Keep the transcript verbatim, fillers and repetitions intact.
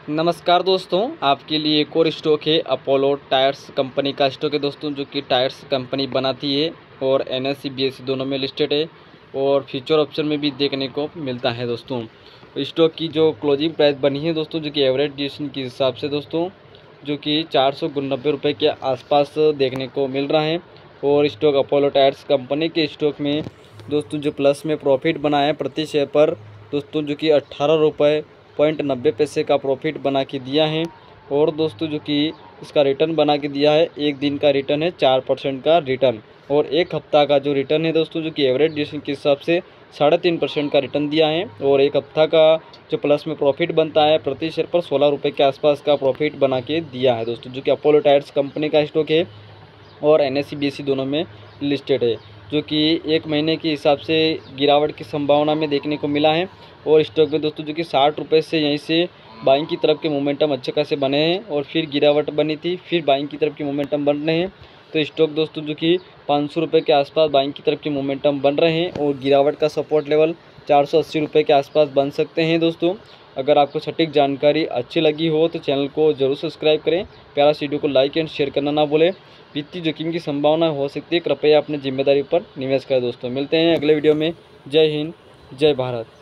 नमस्कार दोस्तों, आपके लिए एक और स्टॉक है अपोलो टायर्स कंपनी का स्टॉक है दोस्तों, जो कि टायर्स कंपनी बनाती है और एनएससी बीएससी दोनों में लिस्टेड है और फ्यूचर ऑप्शन में भी देखने को मिलता है दोस्तों। स्टॉक की जो क्लोजिंग प्राइस बनी है दोस्तों, जो कि एवरेज ड्यूरेशन के हिसाब से दोस्तों, जो कि चार सौ नब्बे रुपये के आसपास देखने को मिल रहा है। और स्टॉक अपोलो टायर्स कंपनी के स्टॉक में दोस्तों जो प्लस में प्रॉफिट बना है प्रति शेयर पर दोस्तों, जो कि अट्ठारह रुपये पॉइंट नब्बे पैसे का प्रॉफिट बना के दिया है। और दोस्तों जो कि इसका रिटर्न बना के दिया है, एक दिन का रिटर्न है चार परसेंट का रिटर्न, और एक हफ्ता का जो रिटर्न है दोस्तों, जो कि एवरेज ड्यूरेशन के हिसाब से साढ़े तीन परसेंट का रिटर्न दिया है। और एक हफ्ता का जो प्लस में प्रॉफिट बनता है प्रति शेयर पर सोलह रुपये के आसपास का प्रॉफिट बना के दिया है दोस्तों, जो कि अपोलो टायर्स कंपनी का स्टॉक है और एनएससी बीएससी दोनों में लिस्टेड है, जो कि एक महीने के हिसाब से गिरावट की संभावना में देखने को मिला है। और स्टॉक में दोस्तों जो कि साठ रुपये से यहीं से बाइंग की तरफ के मोमेंटम अच्छे खासे बने हैं और फिर गिरावट बनी थी, फिर बाइंग की तरफ के मोमेंटम बन रहे हैं। तो स्टॉक दोस्तों जो कि पाँच सौ रुपये के आसपास बाइंग की तरफ के मोमेंटम बन रहे हैं और गिरावट का सपोर्ट लेवल चार सौ अस्सी रुपये के आसपास बन सकते हैं दोस्तों। अगर आपको सटीक जानकारी अच्छी लगी हो तो चैनल को जरूर सब्सक्राइब करें, प्यारा वीडियो को लाइक एंड शेयर करना ना भूलें। वित्तीय जोखिम की संभावना हो सकती है, कृपया अपनी जिम्मेदारी पर निवेश करें दोस्तों। मिलते हैं अगले वीडियो में। जय हिंद, जय भारत।